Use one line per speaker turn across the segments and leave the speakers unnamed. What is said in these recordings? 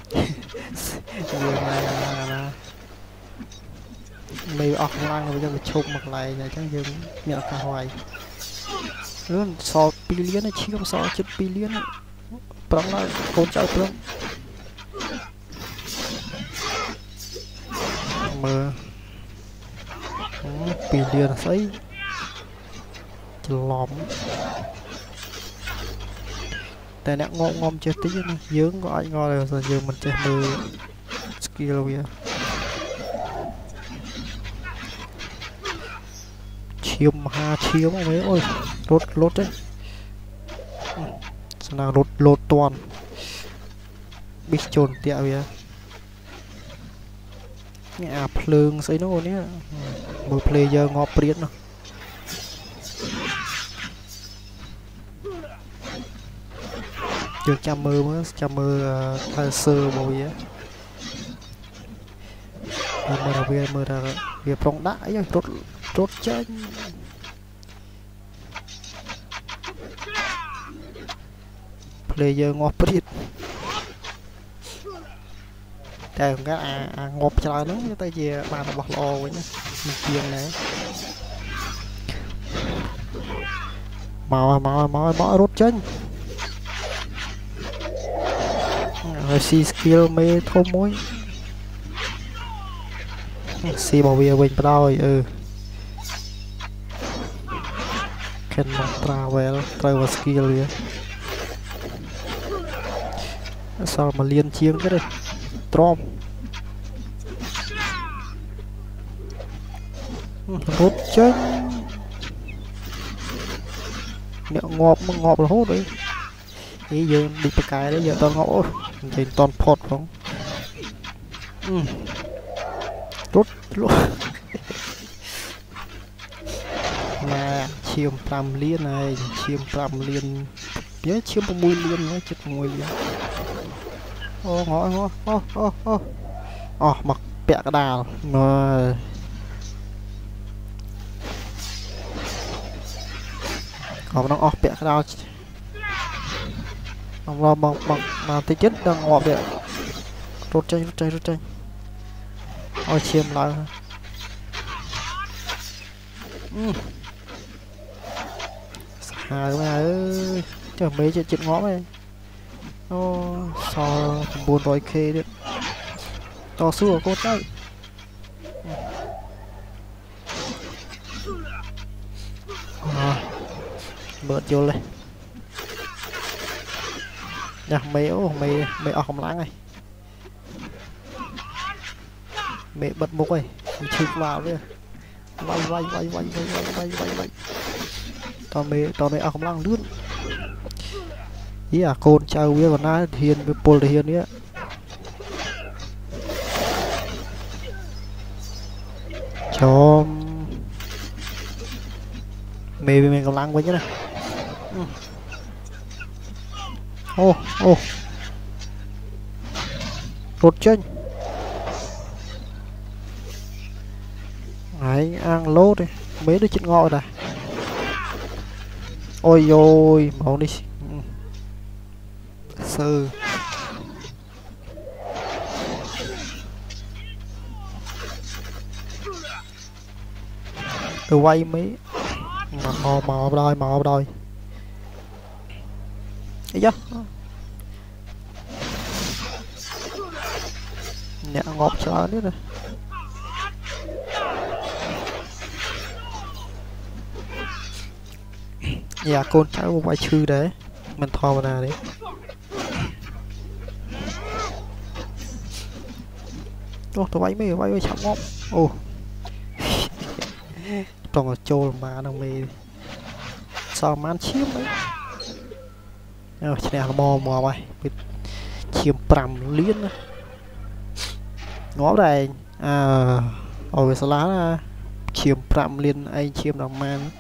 dương là mày ọc lăng bây giờ mình chụp một lại này chắc dương nhờ cả hoài luôn so billion này chiếm so chút billion này bằng là con trai luôn mà billion thấy lòmแต่เนี่ยงอมเจอที่นี่เยอะก็ไอ้งอเลยส่วนเยอะมันจะมือสกิลเวียเชียมหาเชียมเอาไว้โอ้ยรถเลยสนามรถตอนบิ๊กโจนเตี้ยเวียเนี่ยเพลิงใส่โน่เนี่ยมือเพลเยอร์งอเปรี้ยนเนาะchăm mơ thay sơ bao giờ mơ là việc trong đãi rồi rốt chân player ngọt bít đây cũng cái ngọt trời nó như tay gì mà nó bật lò vậy nhá mình chiên này mò rốt chân rồi si skill mê thô mối si bảo vệ mình rồi khen một travel skill vậy sao mà liên chiếm cái đây trom rút chân miệng ngọp là hốt đấy ý giờ đi bật cái đấy giờ tao ngõ trên toàn phọt không rút mà chiêm tam liên này chiêm tam liên nhớ chiêm mùi liên nhớ chết mùi ô ngõ mặc bẹ cái đào mà còn nó bẹ cái đào ông lo mà tí chết đang ngọt vậy rút chân ôi chiêm lại hài quá ơi chờ mấy chuyện ngõ này ô so buồn rồi khê đấy to xưa cô tay bớt vô lên nè mày ở không láng này mẹ bật mục này chụp vào đi vay tao mày ở không láng lướt ý à côn trao biết còn ai hiền với pol hiền đấy cho mày còn láng với nhá này ô rút chân ấy ăn lốt đi mấy đứa chết ngọ này ôi máu đi sư từ quay mấy mò đôi ấy chứ nè ngọt cho nữa rồi dạ con cháu quay chư đấy mình thò vào nào đấy ô tụi bay chậm ngóc ô trong là trôi mà nó mê sao mà ăn chiếm đấy này là mò mày chiếm pram liên ngó đây về sau lá chiếm pram liên anh chiếm đồng man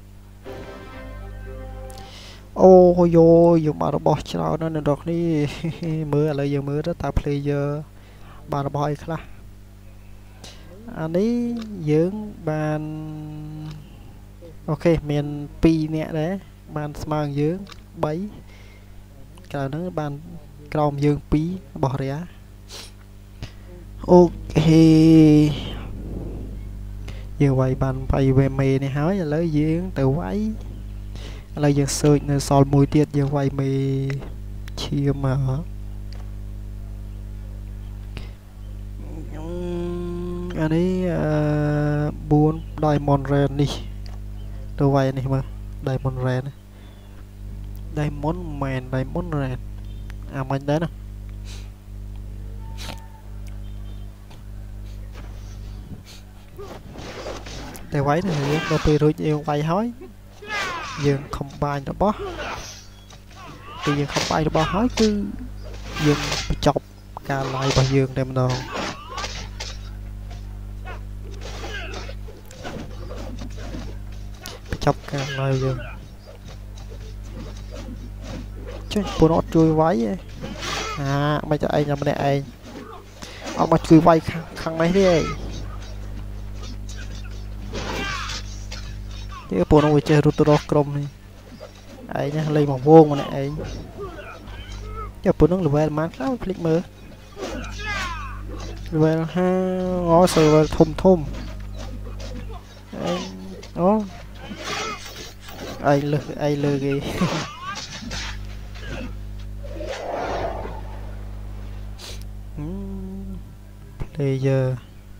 ôi dùng mà nó bỏ cho nó nên được đi mưa là giờ mưa đó ta player bà nó bỏ khá anh ấy dưỡng bàn ok miền pi nè đấy bàn mang dưỡng bấy cả nó bàn còng dương pí bỏ ra ok giờ quay bàn bay về mì này hỏi là lấy diễn từ váy là giờ sơi nơi sol mùi tiết giờ quay mì chia mà anh ấy buôn Diamond Red đi tôi quay này mà Diamond Red Diamond Man Diamond Red à mình đấy nè để quay này đâu tùy rồi nhiều quay hói dừng không bay nó bó thì dừng không bay nó bó hói cứ dừng chọc cả lại và dừng đem đồ chọc cả lại dừng chứ bố nó chui váy vậy à mày cho anh nhà mình này ông mà chui váy khăn mấy đi chứ bố nó chơi rutro crom này ấy nhá lấy một vuông mà này ấy chứ bố nó về mát lắm click mơ về ha ngó sờ thum thum đó ai lừa gì player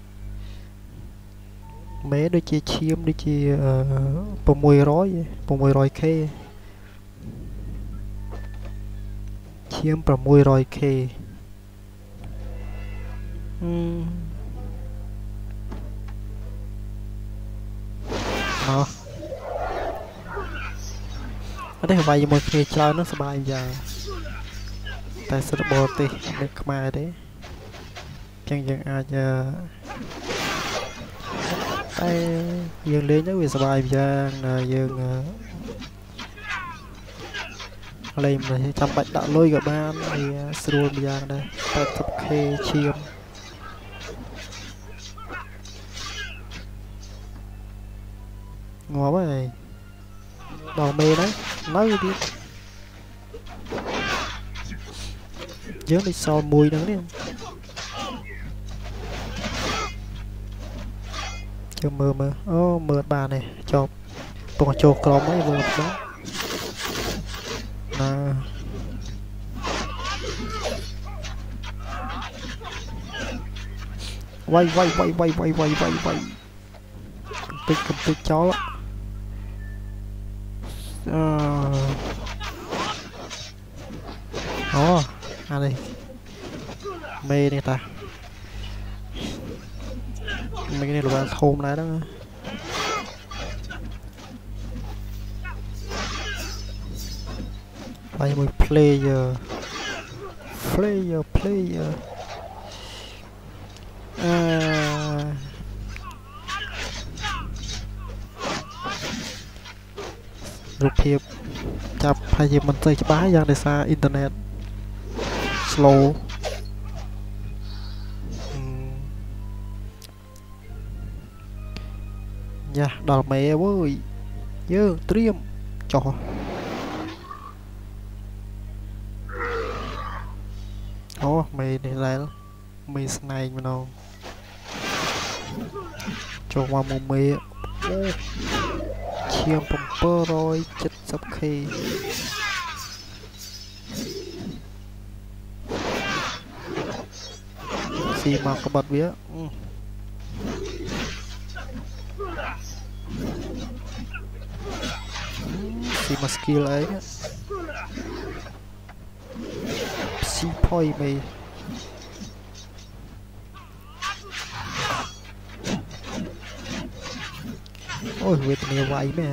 mấy đôi chia chiếm đôi chia bông mùi rồi kê chiếm bông mùi rồi kê đó ở đây vài một kê chơi nó bài giờ tại sao bộ tì được mà đấy chẳng chẳng ai giờ tay dương lên nó vì bài giờ dương lên rồi trăm bạch đạo lôi cả ban thì sưu bây giờ đây tại tập kê chiêm ngó vậy đỏ mê đấy nói đi nhớ đi sau mùi nữa đi chưa mơ mơ bà này cho còn cho có mấy vừa đó à. quay cầm tích chó đó à đây mê này ta mấy cái này là thôm lại đó đây một playerรูปเพียบจับพายมันใจบ้าอย่างในซาอินเทอร์เน็ต slow nha đòn mẹ với dơ triêm cho ó mày này lại mày này mà nào cho qua một mẹ chiêm bumper rồi chất sắp khi xì mà có bật vía xì mà skill ấy xì point mày ôi việc này quay mẹ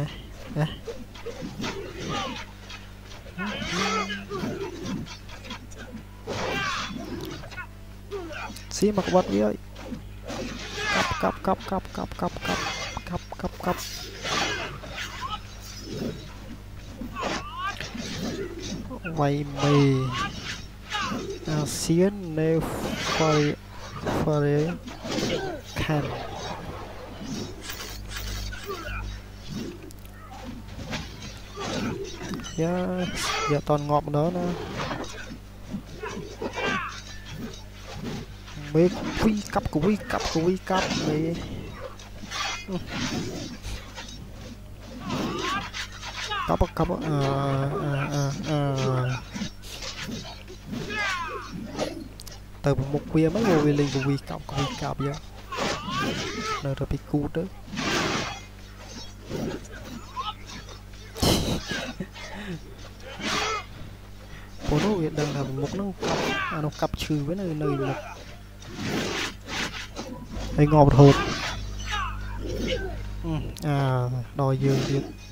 xí mà bắt đi ơi cắp quay mì xiên nêu phơi khan giờ toàn ngọt đó nè mấy quý cặp mấy cặp từ một bia mấy ngồi lên của quý cặp vậy nơi rồi bị cút đó phố nó hiện đang là một nó cặp trừ với nơi một đây ngọt hột đòi dươngទៀត